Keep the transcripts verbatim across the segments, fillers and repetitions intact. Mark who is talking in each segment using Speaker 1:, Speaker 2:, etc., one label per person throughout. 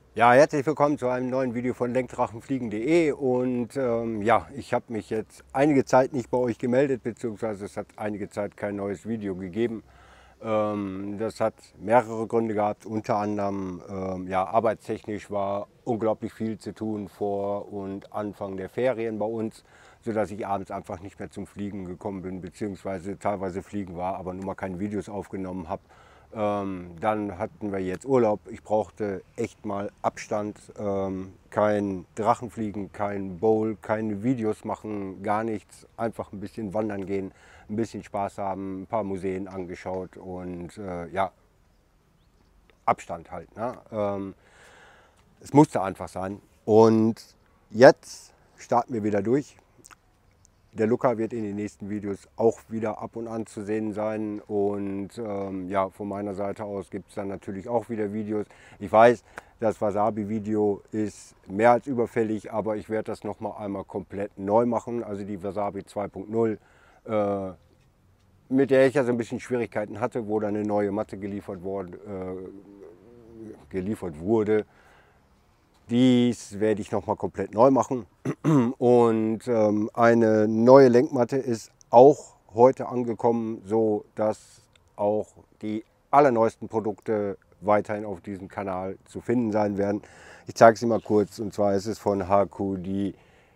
Speaker 1: Ja, herzlich willkommen zu einem neuen Video von lenkdrachenfliegen punkt de und ähm, ja, ich habe mich jetzt einige Zeit nicht bei euch gemeldet, beziehungsweise es hat einige Zeit kein neues Video gegeben. Ähm, das hat mehrere Gründe gehabt, unter anderem ähm, ja, arbeitstechnisch war unglaublich viel zu tun vor und Anfang der Ferien bei uns, sodass ich abends einfach nicht mehr zum Fliegen gekommen bin, beziehungsweise teilweise fliegen war, aber nur mal keine Videos aufgenommen habe. Ähm, dann hatten wir jetzt Urlaub. Ich brauchte echt mal Abstand. Ähm, kein Drachenfliegen, kein Bowl, keine Videos machen, gar nichts. Einfach ein bisschen wandern gehen, ein bisschen Spaß haben, ein paar Museen angeschaut und äh, ja, Abstand halt. Ne? Ähm, es musste einfach sein. Und jetzt starten wir wieder durch. Der Luca wird in den nächsten Videos auch wieder ab und an zu sehen sein. Und ähm, ja, von meiner Seite aus gibt es dann natürlich auch wieder Videos. Ich weiß, das Wasabi-Video ist mehr als überfällig, aber ich werde das nochmal einmal komplett neu machen. Also die Wasabi zwei Punkt null, äh, mit der ich ja so ein bisschen Schwierigkeiten hatte, wo dann eine neue Matte geliefert, worden, äh, geliefert wurde. Dies werde ich nochmal komplett neu machen. Und ähm, eine neue Lenkmatte ist auch heute angekommen, so dass auch die allerneuesten Produkte weiterhin auf diesem Kanal zu finden sein werden. Ich zeige sie mal kurz, und zwar ist es von H Q die,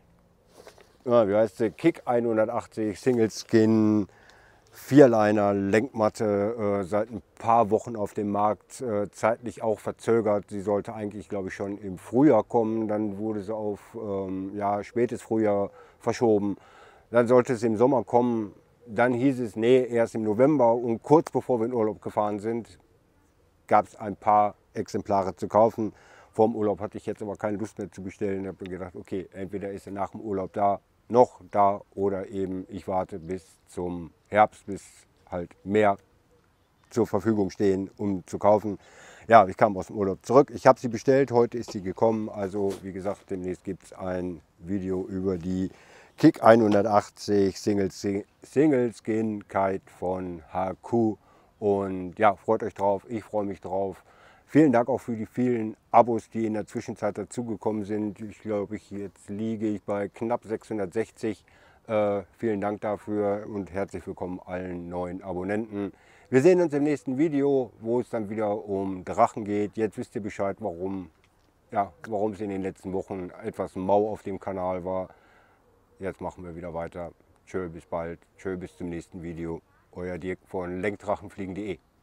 Speaker 1: ja, wie heißt sie, Kick hundertachtzig Single Skin Vierliner Lenkmatte, äh, seit ein paar Wochen auf dem Markt, äh, zeitlich auch verzögert. Sie sollte eigentlich, glaube ich, schon im Frühjahr kommen. Dann wurde sie auf ähm, ja, spätes Frühjahr verschoben. Dann sollte es im Sommer kommen. Dann hieß es, nee, erst im November. Und kurz bevor wir in Urlaub gefahren sind, gab es ein paar Exemplare zu kaufen. Vor dem Urlaub hatte ich jetzt aber keine Lust mehr zu bestellen. Ich habe mir gedacht, okay, entweder ist er nach dem Urlaub da, noch da, oder eben ich warte bis zum Herbst, bis halt mehr zur Verfügung stehen, um zu kaufen. Ja, ich kam aus dem Urlaub zurück. Ich habe sie bestellt, heute ist sie gekommen. Also wie gesagt, demnächst gibt es ein Video über die Kick hundertachtzig Single, Single Skin Kite von H Q. Und ja, freut euch drauf, ich freue mich drauf. Vielen Dank auch für die vielen Abos, die in der Zwischenzeit dazugekommen sind. Ich glaube, ich, jetzt liege ich bei knapp sechshundertsechzig. Äh, vielen Dank dafür und herzlich willkommen allen neuen Abonnenten. Wir sehen uns im nächsten Video, wo es dann wieder um Drachen geht. Jetzt wisst ihr Bescheid, warum, ja, warum es in den letzten Wochen etwas mau auf dem Kanal war. Jetzt machen wir wieder weiter. Tschö, bis bald. Tschö, bis zum nächsten Video. Euer Dirk von lenkdrachenfliegen punkt de.